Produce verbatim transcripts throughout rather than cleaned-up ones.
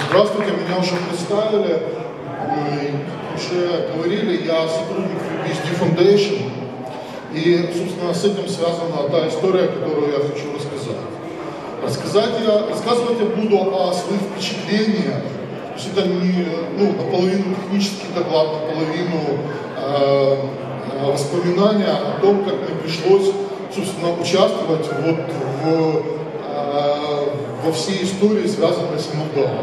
Здравствуйте, меня уже представили, уже говорили, я сотрудник FreeBSD Foundation, и, собственно, с этим связана та история, которую я хочу рассказать. Рассказать я, рассказывать я буду о своих впечатлениях, то есть это не ну, наполовину технический доклад, наполовину э, воспоминания о том, как мне пришлось, собственно, участвовать вот в, э, во всей истории, связанной с Meltdown.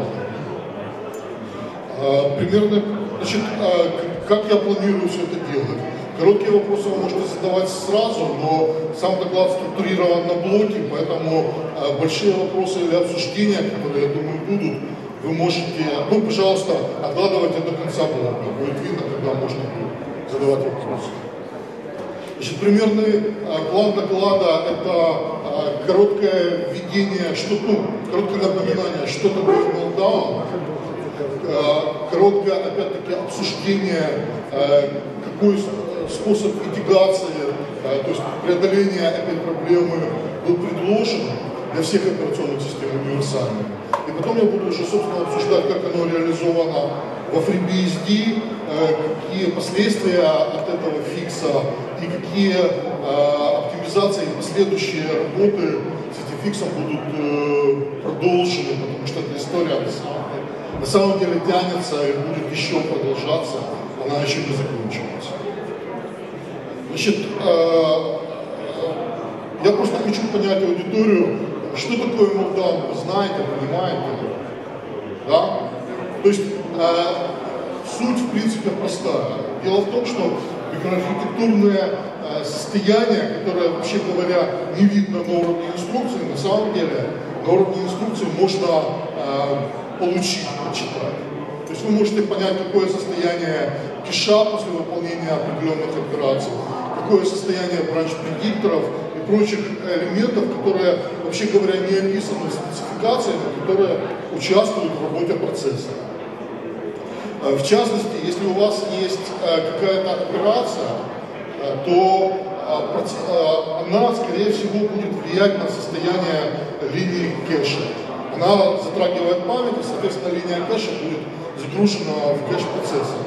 Э, примерно, значит, э, как я планирую все это делать? Короткие вопросы вы можете задавать сразу, но сам доклад структурирован на блоки, поэтому э, большие вопросы или обсуждения, которые, я думаю, будут, вы можете, ну, пожалуйста, откладывайте до конца блока, будет видно, когда можно будет задавать вопросы. Значит, примерный э, план доклада – это э, короткое введение, что, ну, короткое напоминание, что такое Meltdown, э, короткое, опять-таки, обсуждение, э, какой способ митигации, э, то есть преодоления этой проблемы был предложен для всех операционных систем универсальным. И потом я буду уже, собственно, обсуждать, как оно реализовано во FreeBSD, э, какие последствия от этого фикса и какие э, оптимизации и последующие работы с этим фиксом будут э, продолжены, потому что эта история на самом, на самом деле тянется и будет еще продолжаться, она еще не закончилась. Значит, э, я просто хочу понять аудиторию, что такое Meltdown, вы знаете, понимаете, да? То есть э, суть, в принципе, простая. Дело в том, что микроархитектурное э, состояние, которое, вообще говоря, не видно на уровне инструкции, на самом деле на уровне инструкции можно э, получить, прочитать. То есть вы можете понять, какое состояние кэша после выполнения определенных операций, какое состояние бранч-предикторов и прочих элементов, которые, вообще говоря, не описаны в спецификациях, которые участвуют в работе процесса. В частности, если у вас есть какая-то операция, то она, скорее всего, будет влиять на состояние линии кэша. Она затрагивает память, и, соответственно, линия кэша будет загружена в кэш процесса.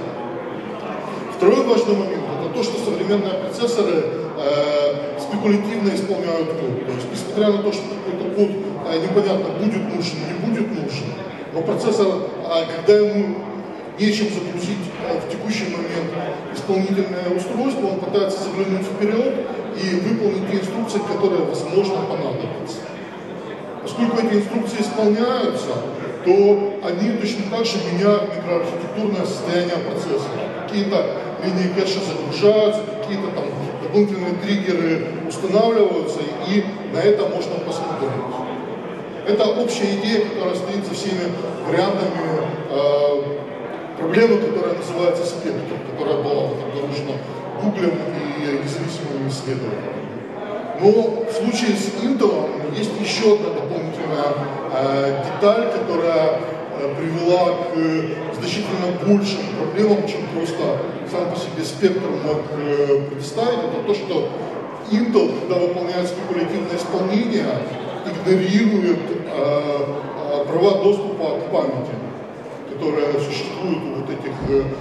Второй важный момент – это то, что современные процессоры э, спекулятивно исполняют код. То есть, несмотря на то, что какой-то код э, непонятно, будет нужен, не будет нужен, но процессор, э, когда ему нечем загрузить э, в текущий момент исполнительное устройство, он пытается заглянуть вперед и выполнить те инструкции, которые, возможно, понадобятся. Поскольку эти инструкции исполняются, то они точно так же меняют микроархитектурное состояние процессора. Какие-то линии кэша загружаются, какие-то там дополнительные триггеры устанавливаются, и на это можно посмотреть. Это общая идея, которая стоит за всеми вариантами э, проблемы, которая называется Spectre, которая была обнаружена Гуглем и независимыми исследователями. Но в случае с Intel есть еще одна дополнительная э, деталь, которая э, привела к э, значительно большим проблемам, чем просто сам по себе спектр мог э, представить. Это то, что Intel, когда выполняет спекулятивное исполнение, игнорирует э, э, права доступа к памяти, которые существуют у вот этих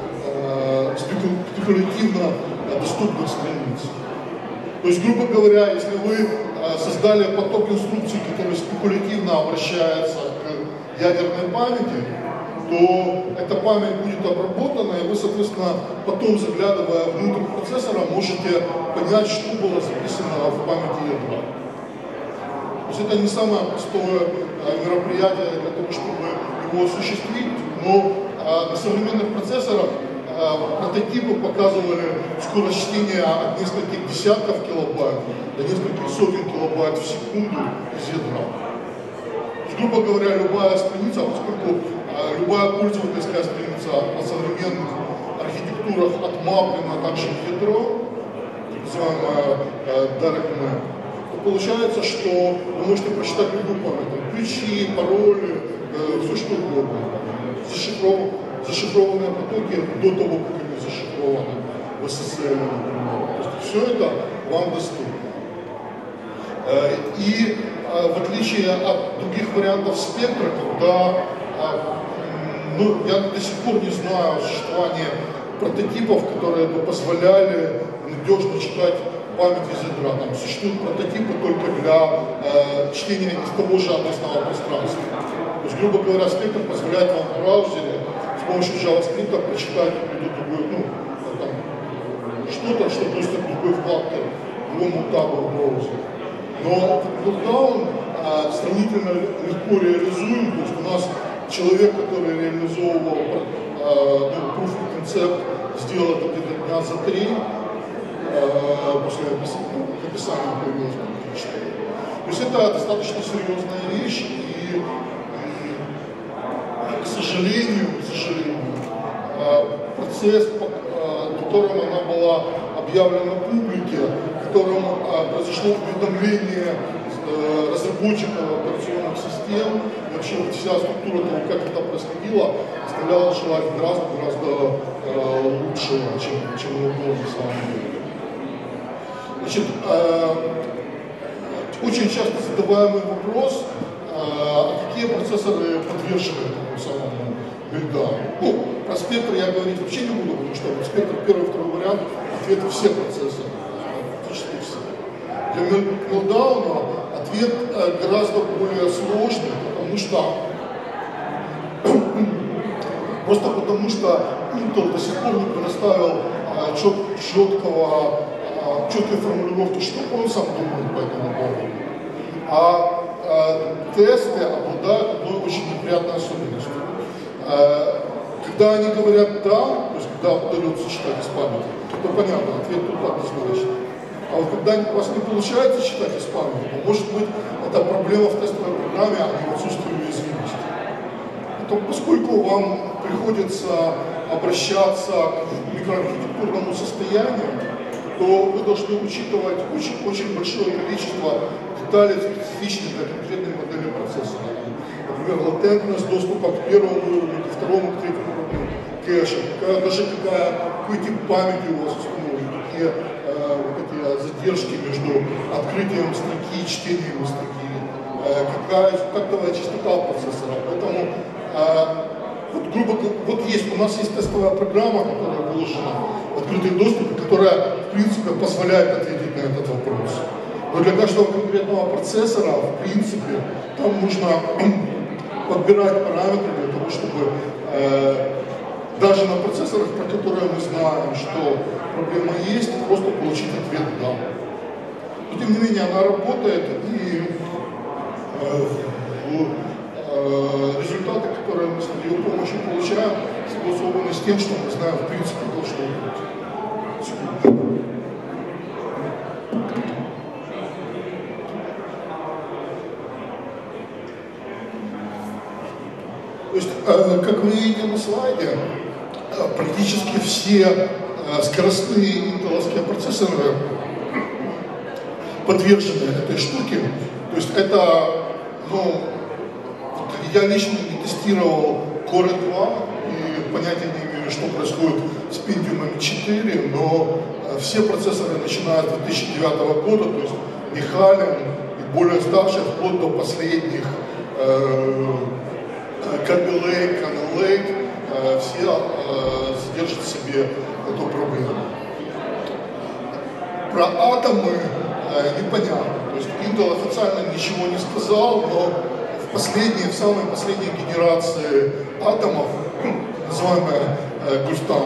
э, спекулятивно доступных страниц. То есть, грубо говоря, если вы э, создали поток инструкций, который спекулятивно обращается к ядерной памяти, то эта память будет обработана, и вы, соответственно, потом, заглядывая внутрь процессора, можете понять, что было записано в памяти ядра. То есть это не самое простое э, мероприятие для того, чтобы его осуществить, но э, на современных процессорах прототипы показывали скорость чтения от нескольких десятков килобайт до нескольких сотен килобайт в секунду из ядра. Грубо говоря, любая страница, поскольку э, любая пользовательская страница на современных архитектурах отмаплена также в ядро, так называемая э, direct map, то получается, что вы можете прочитать любую память, ключи, пароли, э, все что угодно, зашифровано. Зашифрованные потоки до того, как они зашифрованы в эс эс эл, например. То есть все это вам доступно. И в отличие от других вариантов спектра, когда ну, я до сих пор не знаю о существовании прототипов, которые бы позволяли надежно читать память из ядра. Там существуют прототипы только для э, чтения из того же адресного пространства. То есть, грубо говоря, Spectre позволяет вам в браузере с помощью JavaScript прочитать другой, ну, там, что-то, что относится к другой вкладке, другому табу в браузере. Но Meltdown э, сравнительно легко реализуем. То есть у нас человек, который реализовывал э, ну, proof of concept, сделал это где-то дня за три, э, после написания, написания появилось практически. То есть это достаточно серьезная вещь, и, к сожалению, к сожалению, э, процесс, по э, которому она была объявлена публике, в котором э, произошло уведомление э, разработчиков операционных систем, вообще вся структура того, как это происходило, оставляла желать гораздо-гораздо э, лучше, чем, чем оно было на самом деле. Значит, э, очень часто задаваемый вопрос, э, какие процессоры подвержены этому самому Meltdown. Ну, про Spectre я говорить вообще не буду, потому что вот Spectre первый и второй вариант, ответ все процессоры, практически все. Для Meltdown ответ э, гораздо более сложный, потому что просто потому что Intel до сих пор не предоставил э, чет, четкого, э, четкой формулировки, что он сам думает по этому поводу. А э, тесты обладают одной очень неприятной особенностью. Э, когда они говорят «да», то есть когда удается читать из памяти, то понятно, ответ тут однозначно. А вот когда у вас не получается читать из памяти, то может быть это проблема в тестовой программе, а не в отсутствии уязвимости. То поскольку вам приходится обращаться к микроархитектурному состоянию, то вы должны учитывать очень, очень большое количество деталей, специфичных для конкретной модели процессора. Например, латентность доступа к первому уровню, ко второму, к третьему уровню кэша, какая, даже какая, какой тип памяти у вас установлен, какие э, вот эти задержки между открытием строки и чтением строки, э, какая тактовая частота процессора. Поэтому э, вот, грубо говоря, вот есть, у нас есть тестовая программа, которая выложена в открытый доступ, которая, в принципе, позволяет ответить на этот вопрос. Но для каждого конкретного процессора, в принципе, там нужно подбирать параметры для того, чтобы э, даже на процессорах, про которые мы знаем, что проблема есть, просто получить ответ «да». Но тем не менее она работает, и э, э, результаты, которые мы с ее помощью получаем, согласованы с тем, что мы знаем в принципе то, что будет. То есть, э, как вы видите на слайде, э, практически все э, скоростные интеловские процессоры подвержены этой штуке. То есть это, ну, я лично не тестировал Core два и понятия не имею, что происходит с Pentium четыре, но э, все процессоры, начиная с две тысячи девятого года, то есть Михалин и более старших, вплоть до последних, э, Kernel Page, Kernel Page, все э, содержат в себе эту проблему. Про атомы э, непонятно. То есть Intel официально ничего не сказал, но в последней, в самой последней генерации атомов, называемая э, Густам,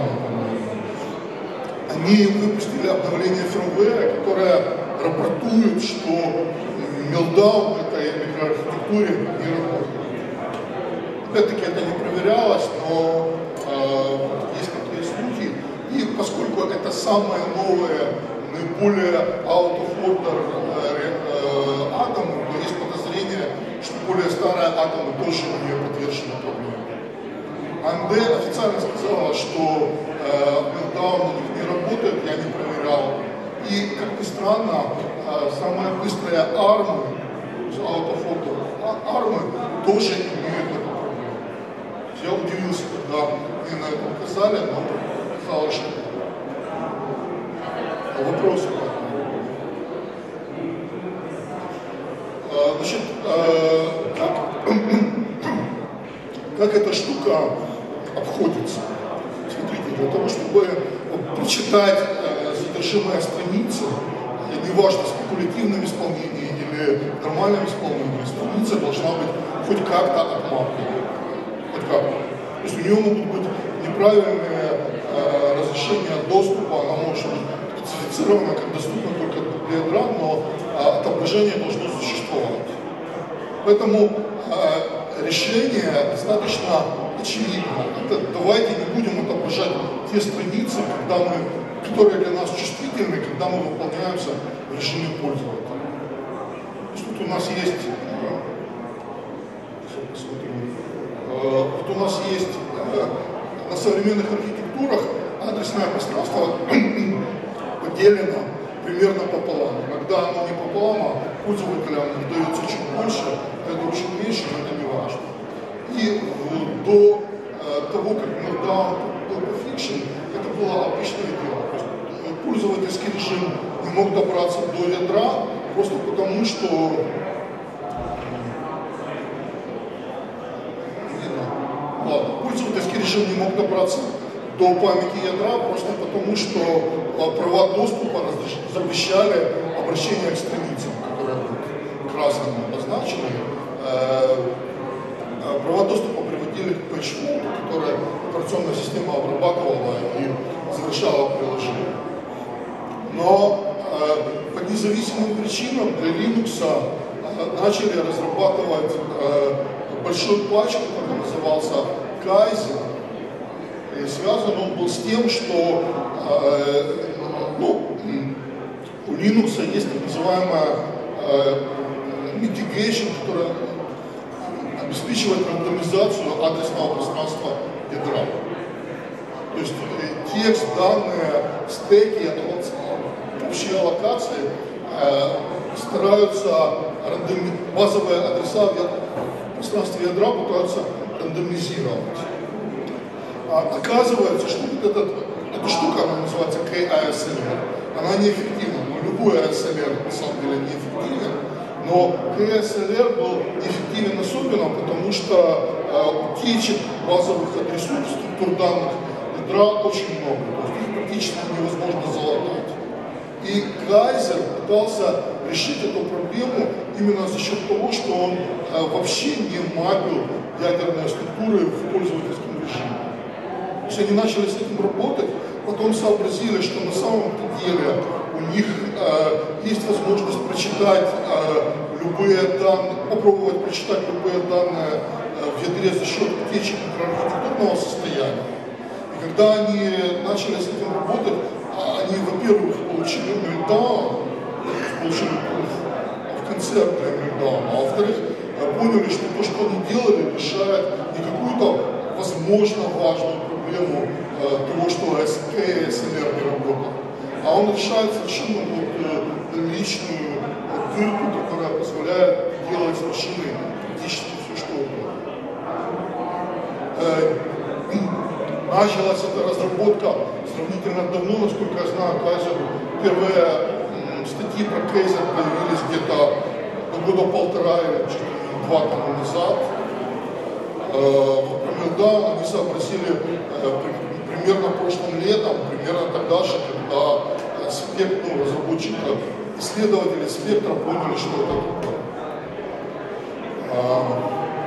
они выпустили обновление фирмвера, которое рапортует, что Meltdown в этой микроархитектуре не работает. Опять-таки это не проверялось, но э, есть такие слухи. И поскольку это самые новые, наиболее out of order э, э, атомы, то есть подозрение, что более старые атомы тоже не подвержены проблеме. эй эм ди официально сказала, что э, Meltdown у них не работает, я не проверял. И, как ни странно, э, самые быстрые армы, out of order армы, тоже имеют эту проблему. Я удивился, когда мне на это указали, но оказалось, что вопросы. Значит, как, как эта штука обходится. Смотрите, для того, чтобы прочитать э, содержимое страницы, неважно, в спекулятивном исполнении или нормальном исполнении, страница должна быть хоть как-то отмапана. Хоть как-то. То есть у нее могут быть неправильные э, разрешения доступа, она может быть специфицирована как доступна только для ядра, но э, отображение должно существовать. Поэтому э, решение достаточно очевидно. Это давайте не будем отображать те страницы, когда мы, которые для нас чувствительны, когда мы выполняемся в режиме пользователя. То есть вот у нас есть, э, э, вот у нас есть э, на современных архитектурах адресное пространство поделено примерно пополам. Иногда оно не пополам, а пользователям дается чуть больше, это очень меньше, но это не важно. И э, до э, того, как Meltdown был пофикшен, это было обычное дело. То есть, э, пользовательский режим не мог добраться до ядра просто потому, что ладно, пользовательский режим не мог добраться до памяти ядра просто потому, что права доступа запрещали обращение к страницам, которые красным обозначены. Права доступа приводили к пэч-фолду, который операционная система обрабатывала и завершала приложение. Но по независимым причинам для Linux начали разрабатывать большой патч, который назывался Kaizen. И связан он был с тем, что э, ну, у Linux есть так называемая э, Mitigation, которая обеспечивает рандомизацию адресного пространства ядра. То есть э, текст, данные, стеки, общие аллокации э, стараются рандоми... базовые адреса в пространстве ядра пытаются рандомизировать. А оказывается, что вот этот, эта штука, она называется кей эй эс эл эр, она неэффективна. Ну, любой эй эс эл эр на самом деле неэффективен, но кей эй эс эл эр был неэффективен особенно, потому что э, утечек базовых адресов, структур данных ядра очень много, то есть их практически невозможно залатать. И Кайзер пытался решить эту проблему именно за счет того, что он э, вообще не мапил ядерные структуры в пользовательском режиме. То есть они начали с этим работать, потом сообразили, что на самом деле у них э, есть возможность прочитать э, любые данные, попробовать прочитать любые данные э, в ядре за счет утечек микроархитектурного состояния. И когда они начали с этим работать, они, во-первых, получили Meltdown, получили пруф в конце Meltdown, а во-вторых, поняли, что то, что они делали, решает не какую-то возможно важную проблему э, того, что кей эй эс эл эр не работает, а он решает совершенно вот, э, личную э, дырку, которая позволяет делать с машиной практически все, что угодно. Э, началась эта разработка сравнительно давно, насколько я знаю, Kaiser, первые м, статьи про Kaiser появились где-то года полтора или два тому назад. Про Meltdown они сообразили э, примерно прошлым летом, примерно тогда же, когда Spectre, ну, разработчики, исследователи Spectre поняли, что это такое. А,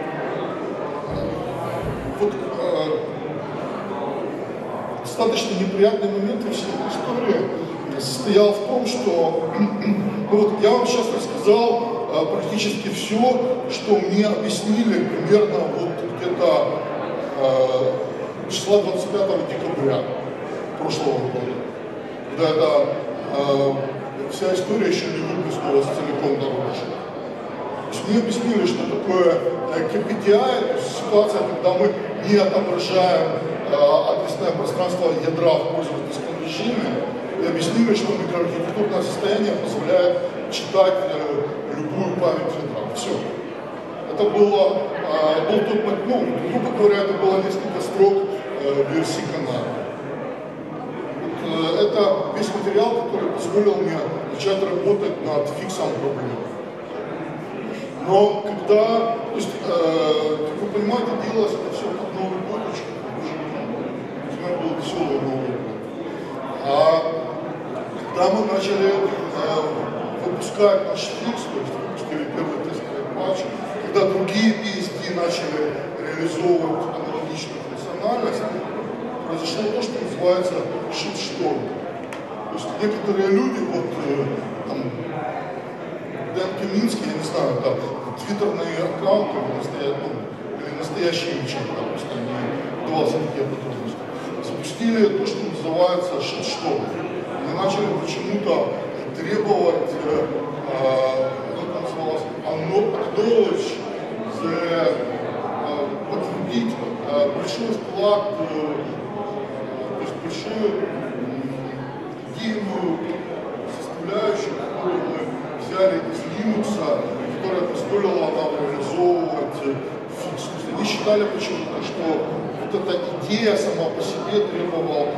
вот, а, достаточно неприятный момент во всей этой истории состоял в том, что ну, вот я вам сейчас рассказал а, практически все, что мне объяснили примерно вот где-то э, числа двадцать пятого декабря прошлого года, когда эта э, вся история еще не выплеснулась целиком наружу. То есть мне объяснили, что такое э, кей пи ти ай, то есть ситуация, когда мы не отображаем э, адресное пространство ядра в пользовательском режиме, и объяснили, что микроархитектурное состояние позволяет читать э, любую память ядра. Все. Это было, э, был тот, ну, грубо говоря, это было несколько строк э, версии канала. Вот, э, это весь материал, который позволил мне начать работать над фиксом проблемы. Но когда, то есть, э, как вы понимаете, делалось это все под новую точку. веселый Новый год. А когда мы начали э, выпускать наш фикс, то есть выпустили первый тестовый патч, когда другие би эс ди начали реализовывать аналогичную функциональность, произошло то, что называется shitstorm. То есть некоторые люди, вот э, там, Дэн Каминский, я не знаю, да, твиттерные аккаунты, настоящие, ну, или настоящие ничего, да, просто не давался никакие подробности, запустили то, что называется shitstorm. Они начали почему-то требовать, э, э, как это называлось, acknowledge, the, э, подтвердить э, большой вклад, э, то есть большую идейную составляющую, которую мы взяли из Linux, которая позволила нам реализовывать фикс. То есть они считали почему-то, что вот эта идея сама по себе требовала.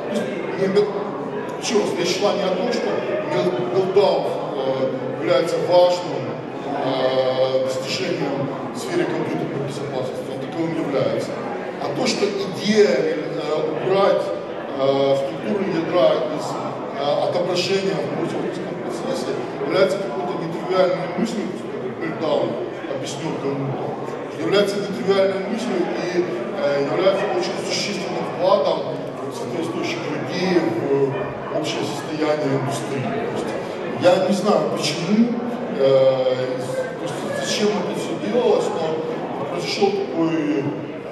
Еще раз, речь шла не о том, что Meltdown э, является важным э, достижением в сфере компьютерной безопасности, он таковым является. А то, что идея э, убрать э, структуру ядра из э, отображения в пользовательском процессе является какой-то нетривиальной мыслью, как Meltdown объяснил кому-то, является нетривиальной мыслью и э, является очень существенным вкладом соответствующих людей в общее состояние индустрии. То есть, я не знаю, почему, э, то есть, зачем это все делалось, но произошел такой э,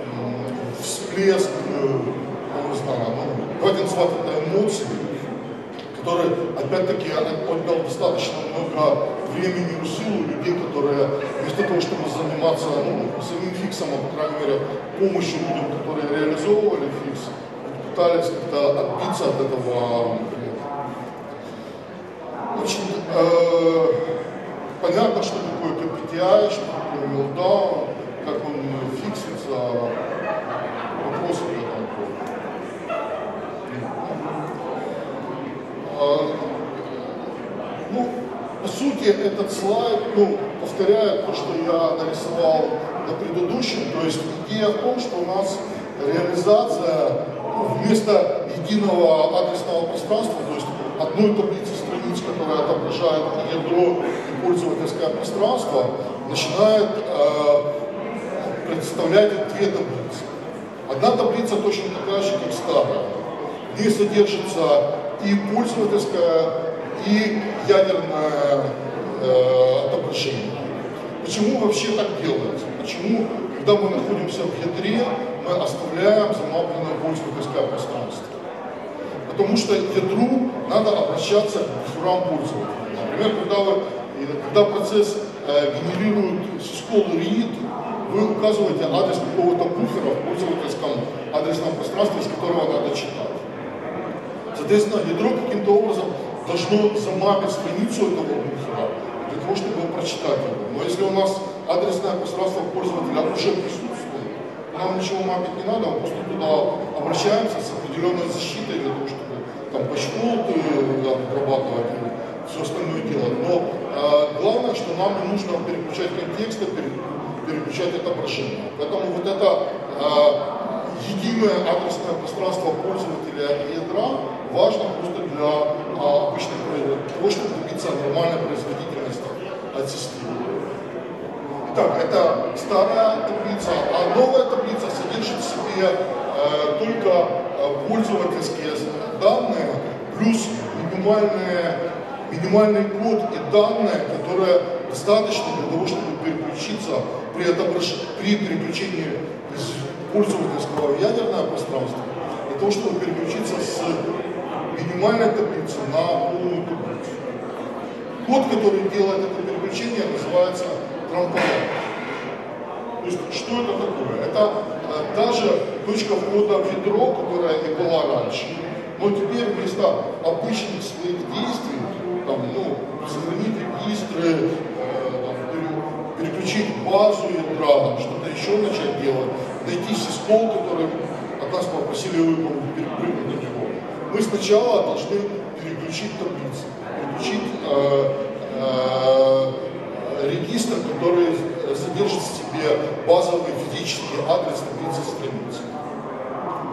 всплеск, э, я не знаю, ну, давайте называть это эмоции, который, опять-таки, отдал достаточно много времени и сил у людей, которые вместо того, чтобы заниматься ну, самим фиксом, а, по крайней мере, помощью людям, которые реализовывали фикс, пытались как-то отбиться от этого. Очень э, понятно, что такое кей пи ти ай, что такое Meltdown, как он фиксится, вопросы к этому. Э, ну, по сути, этот слайд ну, повторяет то, что я нарисовал на предыдущем, то есть идея в том, что у нас реализация вместо единого адресного пространства, то есть одной таблицы страниц, которая отображает ядро и пользовательское пространство, начинает э, представлять две таблицы. Одна таблица точно такая же, как старая. В ней содержится и пользовательское, и ядерное э, отображение. Почему вообще так делается? Почему, когда мы находимся в ядре, мы оставляем замапленное пользовательское пространство? Потому что ядру надо обращаться к буферам пользователя. Например, когда, вы, когда процесс э, генерирует syscall read, вы указываете адрес какого-то буфера в пользовательском адресном пространстве, из которого надо читать. Соответственно, ядро каким-то образом должно замапить страницу этого буфера для того, чтобы прочитать его. Но если у нас адресное пространство пользователя уже присутствует, нам ничего мапить не надо, мы просто туда обращаемся с определенной защитой для того, чтобы там патчкоды обрабатывать и все остальное делать. Но э, главное, что нам не нужно переключать контексты, переключать отображение. Поэтому вот это э, единое адресное пространство пользователя и ядра важно просто для э, обычной того, чтобы добиться нормальной производительности от системы. Итак, это старая таблица, а новая таблица содержит в себе э, только э, пользовательские данные плюс минимальные, минимальный код и данные, которые достаточно для того, чтобы переключиться при, отображ... при переключении из пользовательского в ядерное пространство, для того, чтобы переключиться с минимальной таблицы на полную таблицу. Код, который делает это переключение, называется трамполин. То есть, что это такое? Это э, та же точка входа в ядро, которая и была раньше. Но теперь вместо обычных своих действий, там, ну, сохранить регистры, э, там, переключить базу ядра, что-то еще начать делать, найти сyscall, который от нас попросили выполнить, перепрыгнуть на него. Мы сначала должны переключить таблицы, переключить э, э, регистр, который содержит в себе базовый физический адрес таблицы страницы.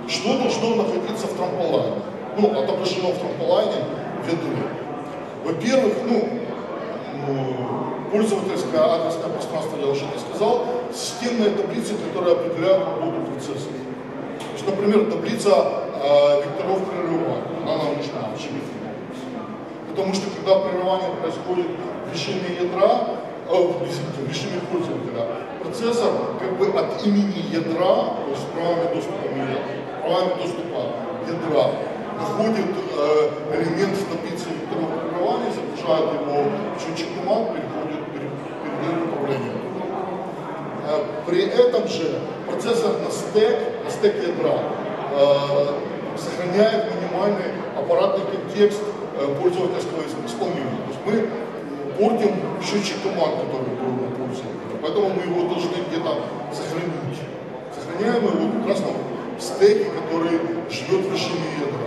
что должно находиться в трамполайне? Ну, отображено в трамполайне в ядре. Во-первых, ну, пользовательское адресное пространство, я уже не сказал, системные таблицы, которые определяют работу процесса. То есть, например, таблица э, векторов прерывания, она нам нужна вообще. Потому что когда прерывание происходит в режиме ядра, э, в режиме пользователя, процессор как бы от имени ядра, то есть правами доступа, правами доступа ядра, находит э, элемент в таблице векторов прерывания, загружает его в счетчик команд, переходит, передает управление. Э, при этом же процессор на стек, на стек ядра э, сохраняет минимальный аппаратный контекст э, пользовательского исполнения. То есть мы портим счетчик команд, который был на пользователя, поэтому мы его должны где-то сохранить. Сохраняем его как раз в стеке, который живет в режиме ядра.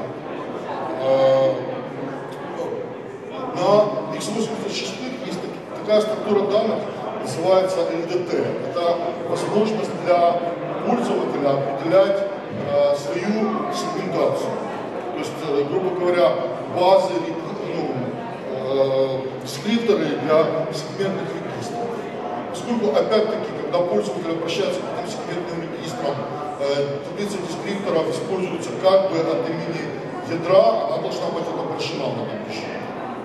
На икс восемьдесят шесть есть такая структура данных, называется эл ди ти. Это возможность для пользователя определять э, свою сегментацию. То есть, э, грубо говоря, базы, ну, э, дескрипторы для сегментных регистров. Поскольку, опять-таки, когда пользователь обращается к этим сегментным регистрам, э, таблица дескрипторов используется как бы от имени ядра, она должна быть отображена в этом режиме.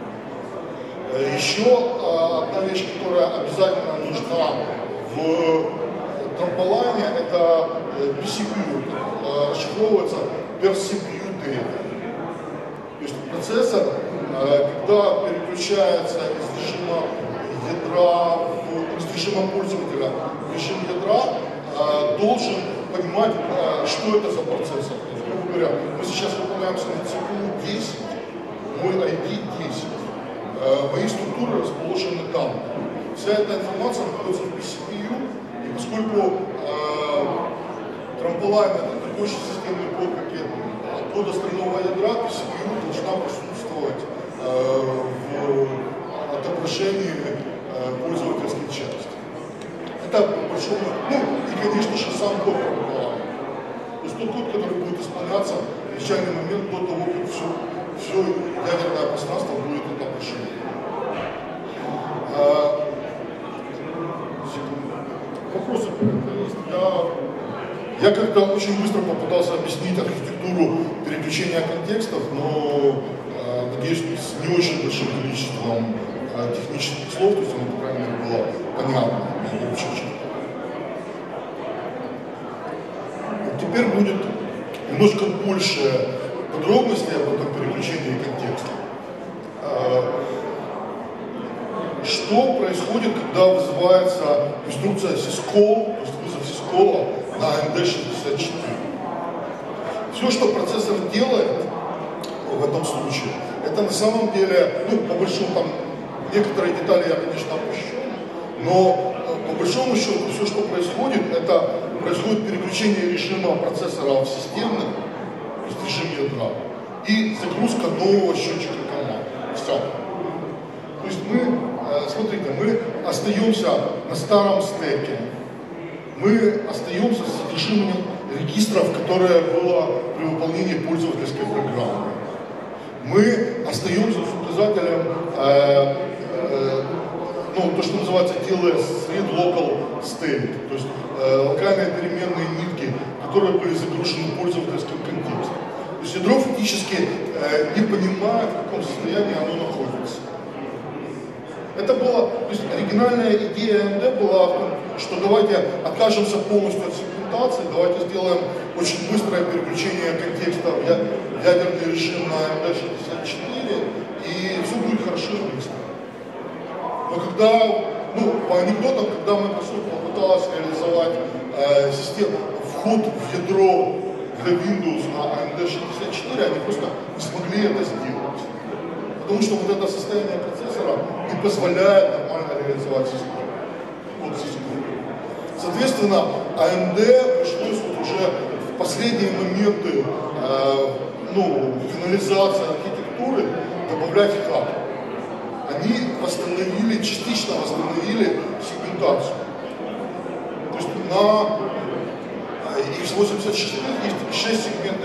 Еще одна вещь, которая обязательно нужна в трамполайне, это пи си пи ю, расшифровывается per си пи ю data. То есть процессор, когда переключается из режима ядра, из режима пользователя в режим ядра, должен понимать, что это за процессор. Грубо говоря, мы сейчас выполняемся на си пи ю десять, мой ай пи десять, мои структуры расположены там. Вся эта информация находится в пи си пи ю, и поскольку э, трамполайн это такой же системный код, как и код остального ядра, пи си пи ю должна присутствовать э, в отображении э, пользовательской части. Это большой, ну и конечно же сам код трамполайна. То есть тот код, который будет исполняться в начальный момент до того, как все, все ядерное пространство будет отображено. А, вопросы есть? Я, я как-то очень быстро попытался объяснить архитектуру переключения контекстов, но а, надеюсь, с не очень большим количеством а, технических слов, то есть оно, по крайней мере, было понятно. Теперь будет немножко больше подробностей об этом переключении контекста. Что происходит, когда вызывается инструкция syscall, то есть вызов syscall на эй эм ди шестьдесят четыре? Все, что процессор делает в этом случае, это на самом деле, ну, по большому, там, некоторые детали я, конечно, опущу, но по большому счету все, что происходит, это происходит переключение режима процессора в системный, то есть режим ядра, и загрузка нового счетчика команд. Все. То есть мы, смотрите, мы остаемся на старом стеке, мы остаемся с содержимым регистров, которое было при выполнении пользовательской программы. Мы остаемся с указателем, э, э, ну, то, что называется ти эл эс, Read Local State, то есть э, локальные переменные нитки, которые были загружены пользовательским контекстом. То есть ядро фактически э, не понимает, в каком состоянии оно находится. Это была, то есть оригинальная идея эй эм ди была в том, что давайте откажемся полностью от сегментации, давайте сделаем очень быстрое переключение контекста в ядерный режим на эй эм ди шестьдесят четыре, и все будет хорошо и быстро. Но когда, ну, по анекдотам, когда Microsoft попыталась реализовать э, систему, вход в ядро для Windows на эй эм ди шестьдесят четыре, они просто не смогли это сделать. Потому что вот это состояние процессора не позволяет нормально реализовать систему. Вот систему. Соответственно, эй эм ди пришлось вот уже в последние моменты э, ну, финализации архитектуры добавлять хаб. Они восстановили, частично восстановили сегментацию. То есть на икс восемьдесят шесть есть шесть сегментов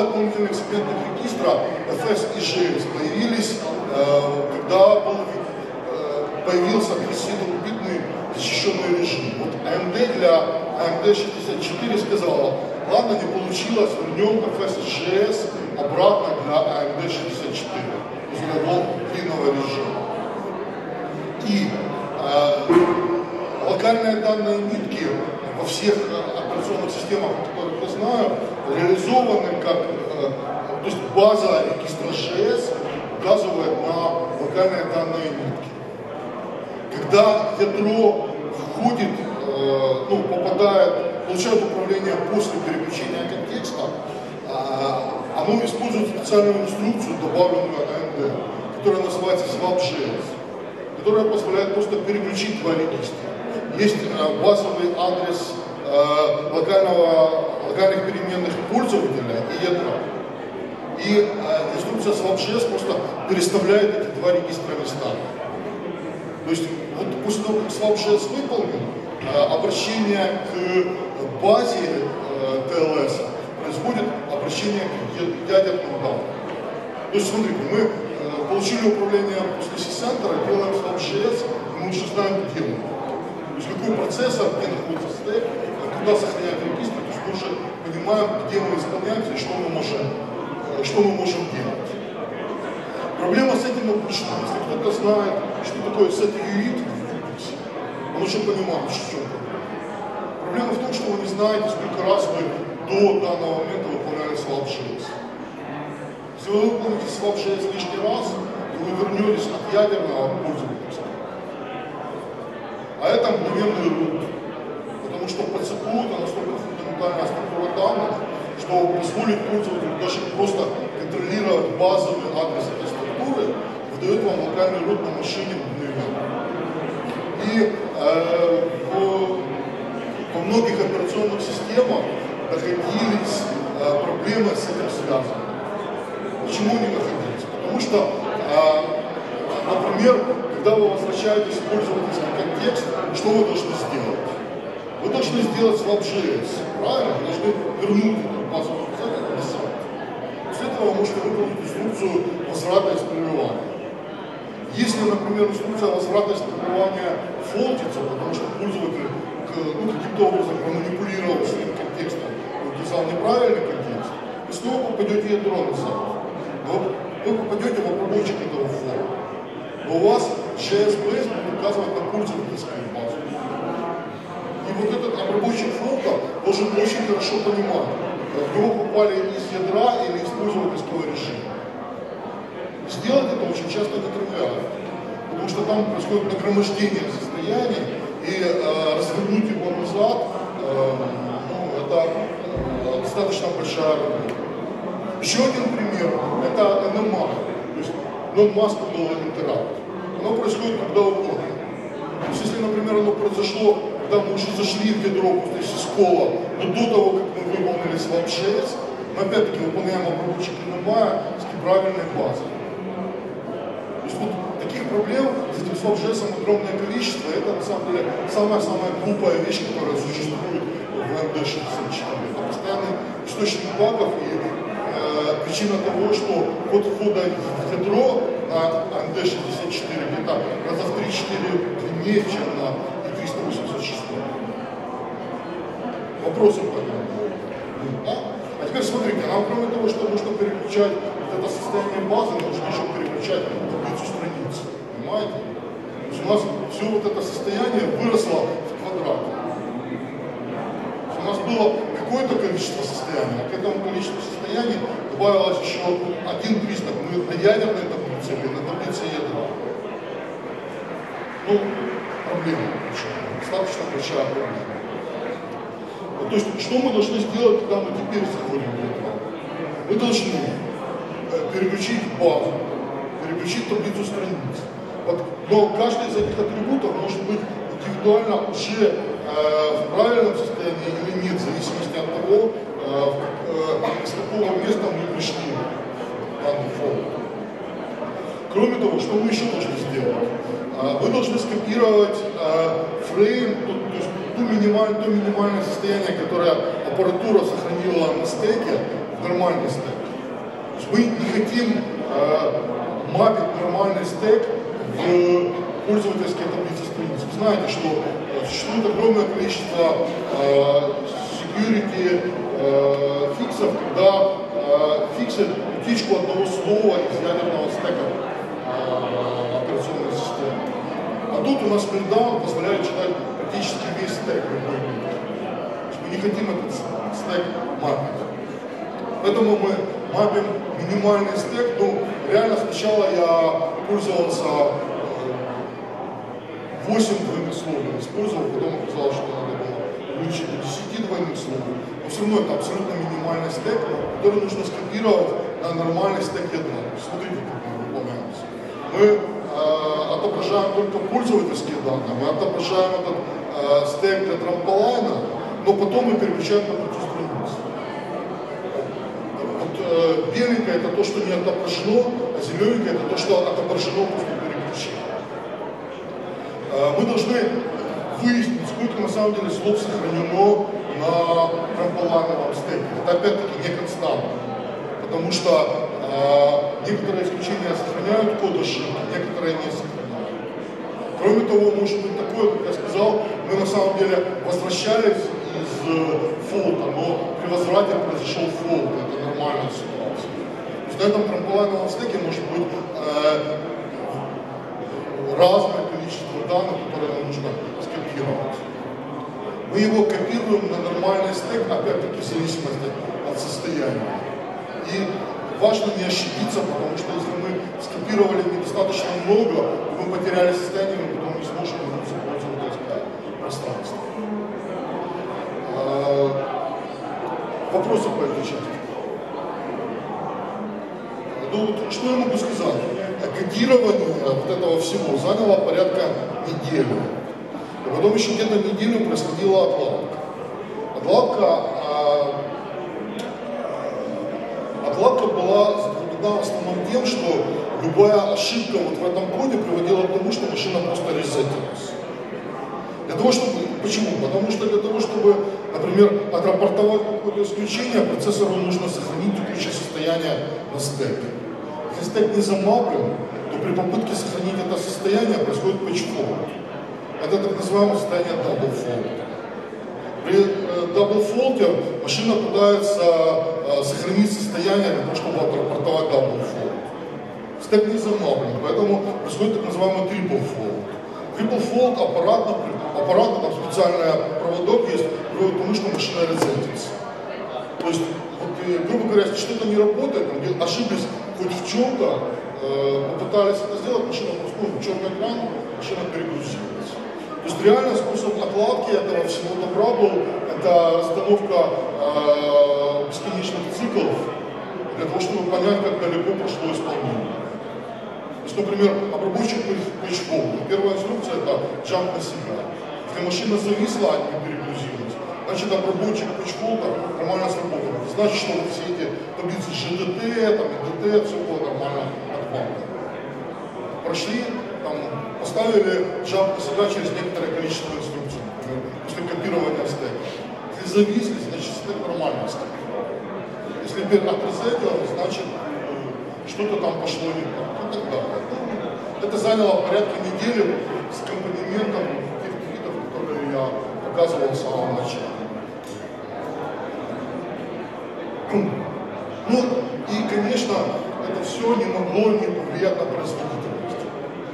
дополнительных сегментных регистра эф эс и джей эс появились, когда был, появился тридцатидвухбитный защищенный режим. Вот эй эм ди для эй эм ди шестьдесят четыре сказала, ладно, не получилось, вернем эф эс и джей эс обратно для эй эм ди шестьдесят четыре, то есть для длинного режима. И э, локальные данные нитки во всех операционных системах, которые я знаю, реализованы как, э, то есть база регистра джей эс указывает на локальные данные нитки. Когда ядро входит, э, ну, попадает, получает управление после переключения контекста, э, оно использует специальную инструкцию, добавленную эй эм ди, которая называется swap джей эс, которая позволяет просто переключить два регистра. Есть э, базовый адрес э, локального, локальных переменных пользователя и ядра. И э, инструкция swap джей эс просто переставляет эти два регистра местами. То есть вот после того, как swap джей эс выполнен, э, обращение к базе э, ти эл эс происходит обращение к ядерным данным. То есть смотрите, мы э, получили управление после сисентера, делаем swap джей эс, мы уже знаем, где он. То есть какой процессор, где находится стек, куда сохранять регистр, то есть мы уже понимаем, где мы исполняемся и что мы можем, э, что мы можем делать. Проблема с этим обычно. Если кто-то знает, что такое set unit, он уже понимает, что это. Проблема в том, что вы не знаете, сколько раз вы до данного момента выполняли swap джей эс. Если вы выполните swap джей эс лишний раз, то вы вернетесь от ядерного к пользовательскому. А это мгновенный root. Потому что по цепу это настолько фундаментальная структура данных, что позволит пользователю даже просто контролировать базовый адрес этой структуры, выдает вам локальный root на машине мгновенно. И э, во многих операционных системах находились э, проблемы с этим связаны. Почему они находились? Потому что, э, например, когда вы возвращаетесь в пользовательский контекст, что вы должны сделать? Вы должны сделать swap джей эс, правильно? Вы должны вернуть эту базовую показатель на сайт. После этого вы можете выполнить инструкцию возврата из прерывания. Если, например, инструкция возврата из прерывания фолтится, потому что пользователь ну, каким-то образом манипулировал своим контекстом, указал неправильный контекст, вы снова попадете в ядро на сайт. Вы, вы попадете в обработчик этого фола. Но у вас джей эс бейс будет указывать на пользовательскую базу. И вот этот обработчик фолта должен очень хорошо понимать, в него попали из ядра или из пользовательского режима. Сделать это очень часто нетривиально, потому что там происходит нагромождение состояний, и э, развернуть его назад, э, ну, это э, достаточно большая работа. Еще один пример – это эн эм эй, то есть non-maskable interrupt. Оно происходит когда угодно. То есть если, например, оно произошло, когда мы уже зашли в ядро после сискола, но до того, как мы выполнили swap джей эс, мы опять-таки выполняем обработчик эн эм эй с неправильной базой. То есть вот таких проблем с этим swap джей эс огромное количество, и это на самом деле самая-самая глупая вещь, которая существует в эй эм ди шестьдесят четыре. Это постоянный источник багов и э, причина того, что код входа в ядро на эй эм ди шестьдесят четыре где-то раза в три-четыре длиннее, чем на и триста восемьдесят шесть. Вопросы по этому? Да? А теперь смотрите, нам кроме того, что нужно переключать вот это состояние базы, нужно еще переключать таблицу страниц. Понимаете? То есть у нас все вот это состояние выросло в квадрат. У нас было какое-то количество состояний, а к этому количеству состояний добавилось еще один признак. Мы на ядерной таблице или на таблице ядра. Ну, проблема большая, достаточно большая проблема. То есть, что мы должны сделать, когда мы теперь заходим в ядро? Мы должны переключить базу, переключить таблицу страниц. Но каждый из этих атрибутов может быть индивидуально уже э, в правильном состоянии или нет, в зависимости от того, э, э, с какого места мы пришли в данный файл. Кроме того, что мы еще должны сделать? Э, вы должны скопировать э, фрейм, то, то есть ту минималь, то минимальное состояние, которое аппаратура сохранила на стеке, в нормальный стек. То есть мы не хотим э, мапить нормальный стек в пользовательские таблицы страниц. Вы знаете, что э, существует огромное количество э, security э, фиксов, когда э, фиксят утечку одного слова из ядерного стека э, операционной системы. А тут у нас Meltdown позволяет читать практически весь стек любой мир. Мы не хотим этот стек мапить. Поэтому мы мапим минимальный стек. Ну, реально сначала я пользовался восемь двойных слов, использовал, потом оказалось, что надо было увеличить до десяти двойных слов. Но все равно это абсолютно минимальный стек, который нужно скопировать на нормальный стек ядра. Смотрите, как мы выполняемся. Мы э, отображаем только пользовательские данные, мы отображаем этот э, стек для трамполайна, но потом мы переключаем на пути страниц. Вот э, беленькое это то, что не отображено, а зелененькое это то, что отображено после переключения. Э, мы должны выяснить, сколько на самом деле слов сохранено на трамполайновом стеке. Это опять-таки не константа, потому что э, некоторые исключения сохраняют код ошибки, некоторые не сохраняют. Кроме того, может быть такое, как я сказал, мы на самом деле возвращались из фолта, но при возврате произошел фолт, это нормальная ситуация. То есть на этом трамполайновом стеке может быть э, разное количество данных, которые нам нужно скопировать. Мы его копируем на нормальный стек, опять-таки в зависимости от состояния. И важно не ошибиться, потому что если мы скопировали недостаточно много, то мы потеряли состояние, мы потом не сможем вернуться в пользовательское пространство. Вопросы по этой части? Ну, что я могу сказать? Кодирование вот этого всего заняло порядка недели. И потом еще где-то неделю происходила отладка. Отладка, а, отладка была затруднена в основном тем, что любая ошибка вот в этом коде приводила к тому, что машина просто ресетилась. Для того, чтобы, почему? Потому что для того, чтобы, например, отрапортовать какое-то исключение, процессору нужно сохранить текущее состояние на стеке. Если стек не замаплен, то при попытке сохранить это состояние происходит page fault. Это так называемое состояние double fault. При э, double fault машина пытается э, сохранить состояние для того, чтобы отрапортовать double fault. Стек не замаплен, поэтому происходит так называемый triple fault. Triple fault аппаратно, аппаратно там специальный проводок есть, приводит к тому, что машина ресетится. То есть, вот, грубо говоря, если что-то не работает, там, ошиблись хоть в чем-то, э, попытались это сделать, машина просто, ну, черный экран, машина перегрузилась. То есть реально способ отладки этого всего добра был, это расстановка э, бесконечных циклов для того, чтобы понять, как далеко прошло исполнение. То есть, например, обработчик page fault. Первая инструкция это jump на себя. Если машина зависла, а не перегрузилась, значит обработчик page fault нормально сработал. Это значит, что вот все эти таблицы джи ди ти, там, и ди ти, все было нормально отвалено. Прошли, там, поставили jump на себя через некоторое количество инструкций, например, после копирования стека. Если зависли, значит стек нормальный стек. Если теперь отрезать, значит что-то там пошло не так. Ну, так далее. Это заняло порядка недели с аккомпанементом тех видов, которые я показывал в самом начале. Ну, и, конечно, это все не могло не повлиять на производительность.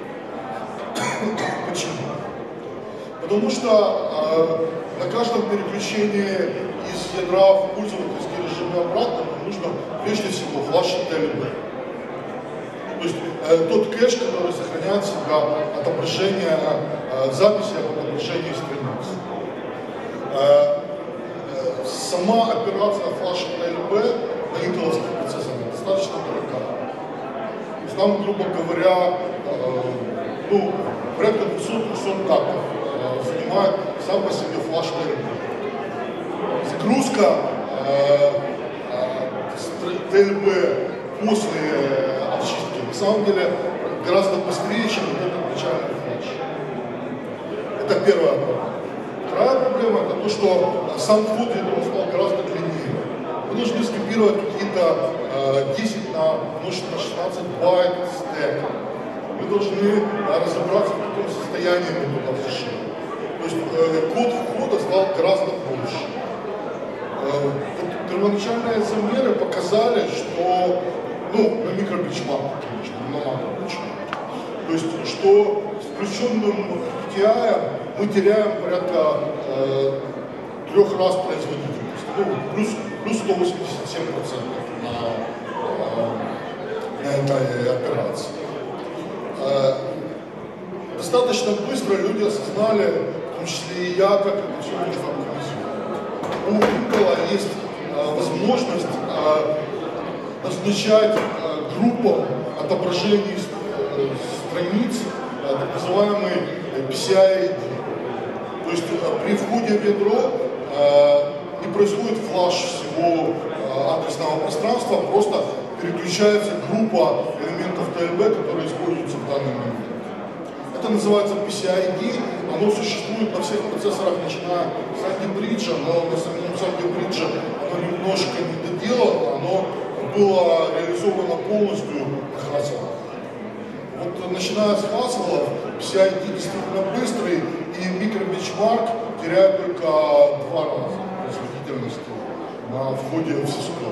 Почему? Потому что э, на каждом переключении из ядра в пользовательский режим и обратно нам нужно прежде всего флашить эл би. То есть э, тот кэш, который сохраняет в себя отображение, э, записи об отображении страниц. Э, э, сама операция флаша эл би на интеловских процессорах достаточно дорога. То есть нам, грубо говоря, э, ну, порядка двухсот-трехсот тактов э, занимает сам по себе флаш эл би. Загрузка э, э, эл би после очистки на самом деле гораздо быстрее, чем вот этот начальный флеш. Это первая проблема. Вторая проблема это то, что сам вход ядра стал гораздо длиннее. Вы должны скопировать какие-то порядка десять на умножить на шестнадцать байт стек. Вы должны разобраться, в каком состоянии мы туда зашли. То есть код входа стал гораздо больше. Первоначальные замеры показали, что, ну, на микробенчмарке, конечно, на макробенчмарке. То есть, что с включенным пи ти ай мы теряем порядка э, трех раз производительность. Ну, плюс, плюс сто восемьдесят семь процентов на, э, на этой операции. Э, достаточно быстро люди осознали, в том числе и я, как это все можно оптимизировать. У Intel есть э, возможность э, назначать э, группам отображений э, страниц э, так называемый пи си ай ай ди. То есть э, при входе в ядро э, не происходит флаш всего э, адресного пространства, просто переключается группа элементов ти эл би, которые используются в данный момент. Это называется пи си ай ай ди, оно существует на всех процессорах, начиная с антибриджа, но на самом антибридже оно немножко не доделано, оно было реализовано полностью на Haswell. Вот начиная с Haswell, пи си ай ай ди действительно быстрый, и микробенчмарк теряет только два раза производительности на входе в Cisco.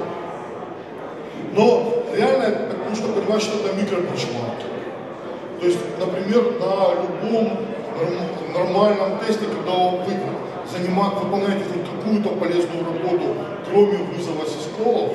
Но реально нужно понимать, что это микробенчмарки. То есть, например, на любом нормальном тесте, когда вы занимаете, выполняете какую-то полезную работу, кроме вызова сисколов,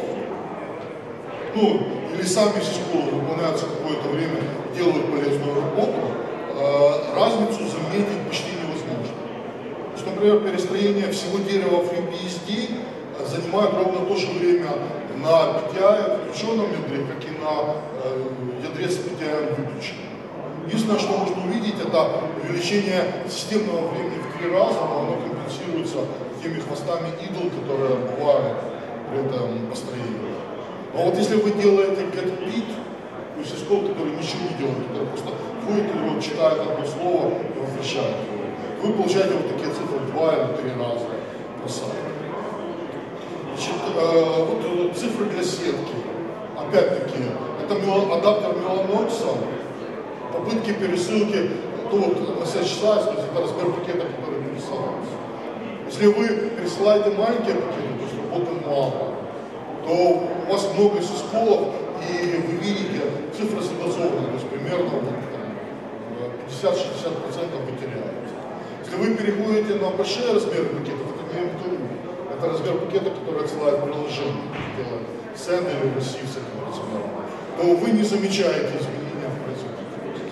ну, или сами сисколы выполняются какое-то время, делают полезную работу, э, разницу заметить почти невозможно. То есть, например, перестроение всего дерева FreeBSD занимает ровно то же время на пи ти ай включенном ядре, как и на э, ядре с пи ти ай выключенным. Единственное, что можно увидеть, это увеличение системного времени в три раза, но оно компенсируется теми хвостами идол, которые бывают при этом построении. Но вот если вы делаете get-bit, то есть искол, который ничего не делает, который просто входит и вот читает одно слово и возвращает его, вы получаете вот такие цифры два или три раза бросают. Значит, э, вот цифры для сетки. Опять-таки, это адаптер Mellanox. Попытки пересылки, ну вот на сеть сайз, то есть это размер пакета, который пересылается. Если вы пересылаете маленькие пакеты, то есть работы мало, то у вас много сисколов, и вы видите цифры согласованные, то есть примерно вот, пятьдесят-шестьдесят процентов вы теряете. Если вы переходите на большие размеры пакетов, это не эм тэ у, это размер пакета, который отсылает приложение, делает send или receive с этим размером, то вы не замечаете изменения в производстве.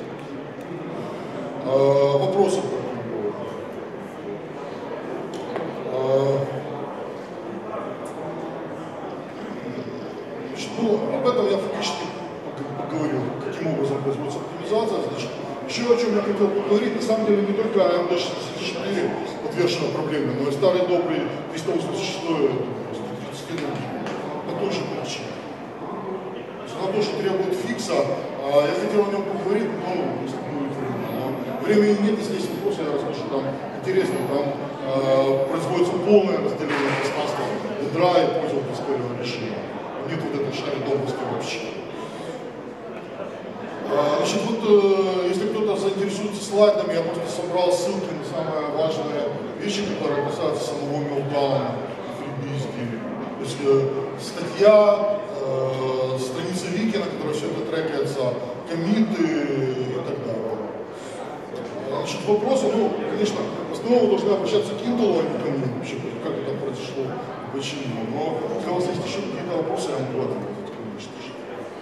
Uh, вопросы по этому поводу? Uh, значит, ну, об этом я фактически поговорил, каким образом производится оптимизация. Значит, еще о чем я хотел поговорить, на самом деле не только эй эм ди шестьдесят четыре подвержена проблеме, но и старый добрый триста восемьдесят шесть по той же причине. Она тоже требует фикса. Uh, я хотел о нем поговорить, но если будет время. Времени нет, если есть вопросы, я расскажу, там интересно, там э, производится полное разделение пространства ядра и пользовательского решения. Нет вот этой шаридовости вообще. А, значит, вот, э, если кто-то заинтересуется слайдами, я просто собрал ссылки на самые важные вещи, которые касаются самого Meltdown и FreeBSD. То есть э, статья, э, страница вики, на которой все это трекается, коммиты и так далее. Значит, вопросы, ну, конечно, в основном вы должны обращаться к Intel, а не ко мне, вообще, как это произошло, почему. Но если у вас есть еще какие-то вопросы, я могу ответить, конечно же.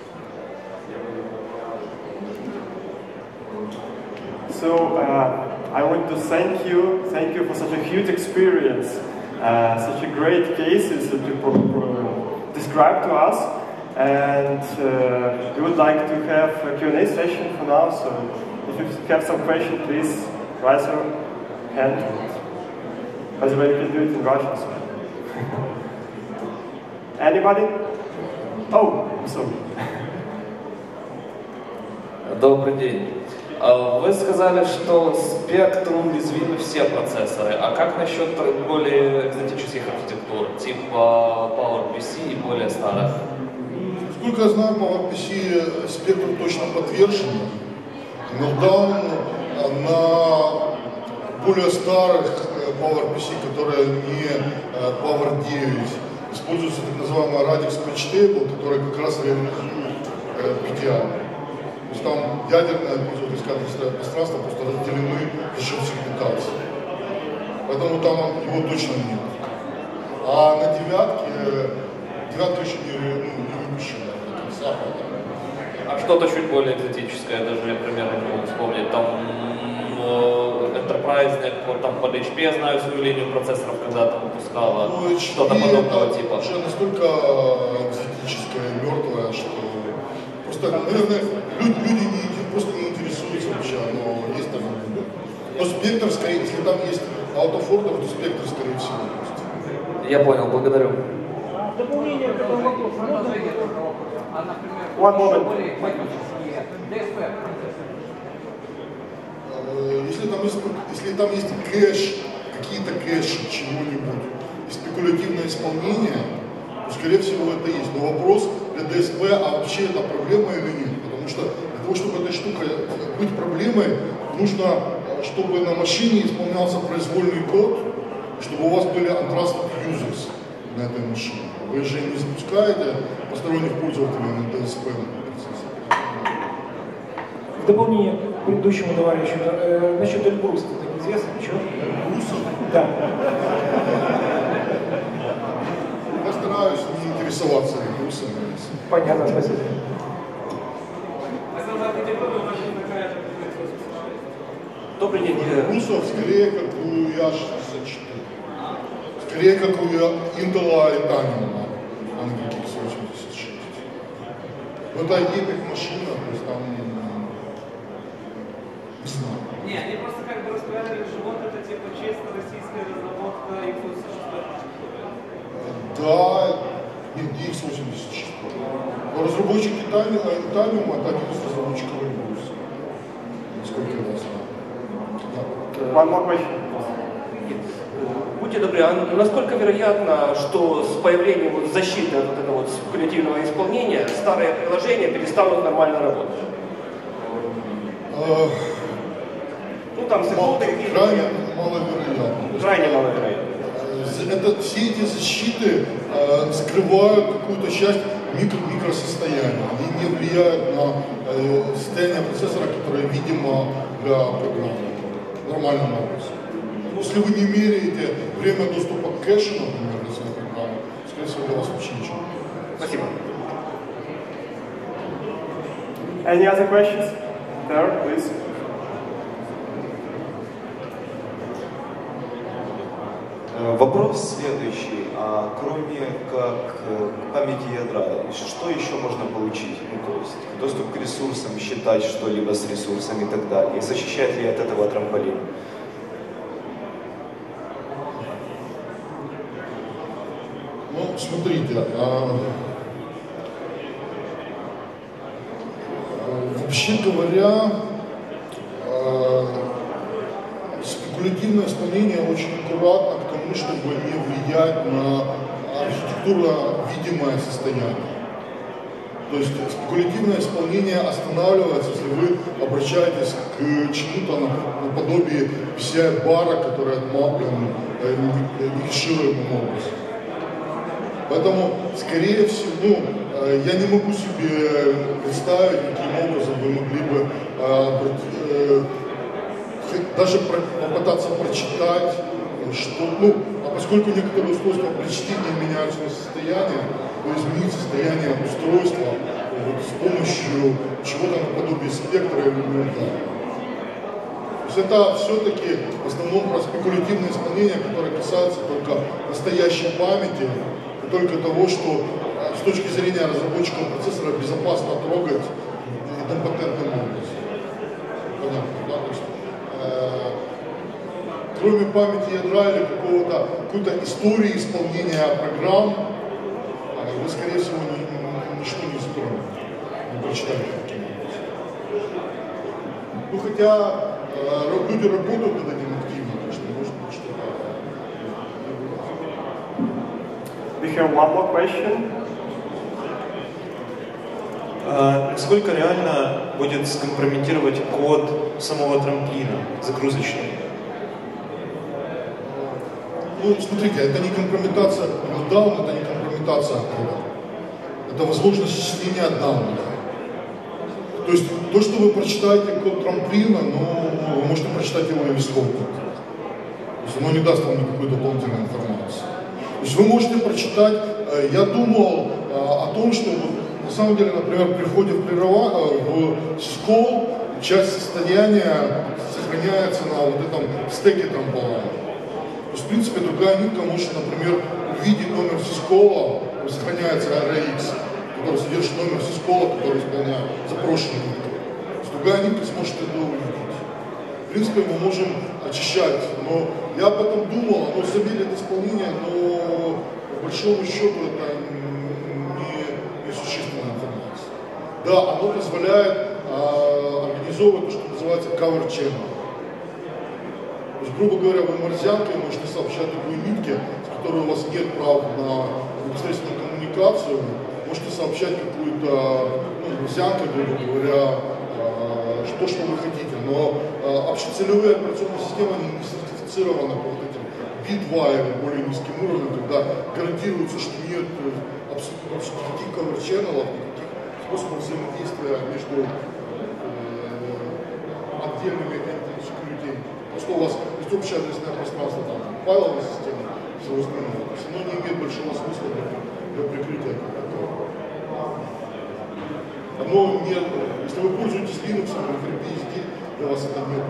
So, uh, I want to thank you, thank you for such a huge experience, uh, such a great cases that you pro pro described to us, and uh, we would like to have a Q and A session for now, so if you have some question, please raise your hand. By the way, you can do it in Russian as well. Anybody? Oh, I'm sorry. Добрый день. Вы сказали, что Spectrum уязвимы все процессоры, а как насчет более экзотических архитектур, типа PowerPC и более старых? Насколько я знаю, PowerPC Spectre точно подвержен. Meltdown на более старых PowerPC, которые не Power девять, используется так называемый Kernel Page Table, который как раз реализует пи ди ай. То есть там ядерное пользовательское пространство просто разделены за счет сегментации. Поэтому там его точно нет. А на девятке, девятка еще не, ну, не выпущена до конца. А что-то чуть более экзотическое, даже я примерно не могу вспомнить. Там Enterprise, вот там под эйч пи, я знаю, свою линию процессоров когда-то выпускала, ну, что-то подобного типа. Уже настолько экзотическое, мертвое, что просто, наверное, люди, люди не, просто не интересуются вообще, но есть там. Но Spectre, скорее, если там есть аутофордер, то Spectre, скорее всего, есть. Я понял, благодарю. Дополнение к этому вопросу. One moment. Если там есть, если там есть кэш, какие-то кэши, чего-нибудь, и спекулятивное исполнение, то, скорее всего, это есть. Но вопрос для ди эс пи, а вообще это проблема или нет? Потому что для того, чтобы эта штука быть проблемой, нужно, чтобы на машине исполнялся произвольный код, чтобы у вас были untrusted users на этой машине. Вы же не запускаете посторонних пользователей на ди эс пи. В дополнение к предыдущему товарищу, э, насчет Эльбруса, так известно, что? Эльбруса? Да. Я стараюсь не интересоваться Эльбрусом. Понятно, спасибо. Добрый день. Эльбрусов скорее как у и аш шестьдесят четыре. Скорее как у Intel и Tanium, а не как икс восемьдесят шесть. Но это эпик машина, то есть там... Не знаю. Не, они просто как бы рассказали, что вот это типа чисто российская разработка икс восемьдесят четыре. Да, нет, не икс восемьдесят четыре. Но разработчики Tanium, это один из разработчиков Эльбруса. Насколько я знаю. One more question. Будьте добры, а насколько вероятно, что с появлением вот защиты от вот этого вот спекулятивного исполнения старые приложения перестанут нормально работать? Uh, ну там секунды какие-то. Крайне маловероятно. Крайне маловероятно. Это, все эти защиты э, скрывают какую-то часть микро микросостояния. Они не влияют на э, состояние процессора, которое видимо для программы. Нормальным образом. Если вы не меряете время доступа к кэшу, например, для своей программы, скорее всего, для вас вообще ничего. Спасибо. Any other questions? There, please. Вопрос следующий. А кроме как памяти ядра, что еще можно получить? Ну, то есть доступ к ресурсам, считать что-либо с ресурсами и так далее. И защищает ли от этого трамполин? Ну, смотрите, а, вообще говоря, а, спекулятивное исполнение очень аккуратно к тому, чтобы не влиять на архитектурно видимое состояние. То есть спекулятивное исполнение останавливается, если вы обращаетесь к чему-то наподобие пи си ай-бара, который отмаплен некешируемым образом. Поэтому, скорее всего, ну, я не могу себе представить, каким образом вы могли бы э, даже про, попытаться прочитать, что, ну, а поскольку некоторые устройства при чтении меняют свое состояние, то изменить состояние устройства вот, с помощью чего-то наподобие спектра или Meltdown. То есть это все-таки в основном про спекулятивное исполнение, которое касается только настоящей памяти, и только того, что с точки зрения разработчика процессора безопасно трогать идемпотентным образом. Понятно, да? То есть, э, кроме памяти ядра или какого-то, какой-то истории исполнения программ, э, вы, скорее всего, ни, ни, ничто не затронете, не прочитаете таким образом. Ну, хотя э, люди работают над этим активно, конечно, может быть, что-то. We have one more question. А насколько реально будет скомпрометировать код самого трамплина, загрузочный? Ну, смотрите, это не компрометация Meltdown, это не компрометация кода. Это возможность числения данных. То есть то, что вы прочитаете код трамплина, ну, вы можете прочитать его и исходник. То есть оно не даст вам никакой дополнительной информации. То есть вы можете прочитать, я думал о том, что на самом деле, например, при входе в, прерыва, в сискол часть состояния сохраняется на вот этом стеке трамполайна. То есть, в принципе, другая нитка может, например, увидеть номер сискола, сохраняется эр икс, который содержит номер сискола, который исполняет запрошенную нитку. То есть другая нитка сможет это увидеть. В принципе, мы можем очищать, но я об этом думал, оно замедлит исполнение, но по большому счету это не, не существенная информация. Да, оно позволяет а, организовывать то, что называется cover channel. То есть, грубо говоря, вы марсианкой можете сообщать любой нитке, с которой у вас нет права на непосредственную коммуникацию, можете сообщать какую-то, ну, марсианкой, грубо говоря, то, что вы хотите, но э, общецелевые операционные системы они не сертифицированы по вот этим би два или более низким уровням, когда гарантируется, что нет абсолютно, абсолютно никаких cover-channel'ов, никаких способов взаимодействия между э, отдельными security. Просто у вас есть общее адресное пространство, там, файловая система, всего остального. То есть оно не имеет большого смысла для, для прикрытия какого-то. Оно нет, если вы пользуетесь Linux или FreeBSD, для вас это нет.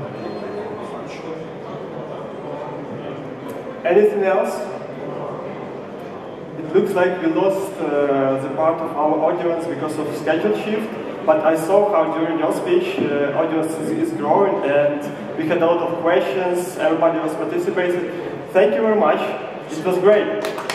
Anything else? It looks like we lost uh, the part of our audience because of schedule shift, but I saw how during your speech uh, audience is, is growing and we had a lot of questions, everybody was participating. Thank you very much, it was great.